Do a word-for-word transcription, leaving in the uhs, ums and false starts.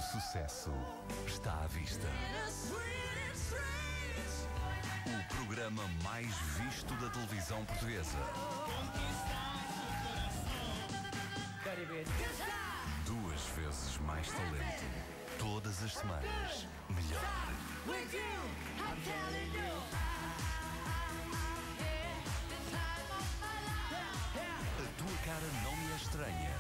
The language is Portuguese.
sucesso está à vista. O programa mais visto da televisão portuguesa. Duas vezes mais talento. Todas as semanas. Melhor. A tua cara não me é estranha.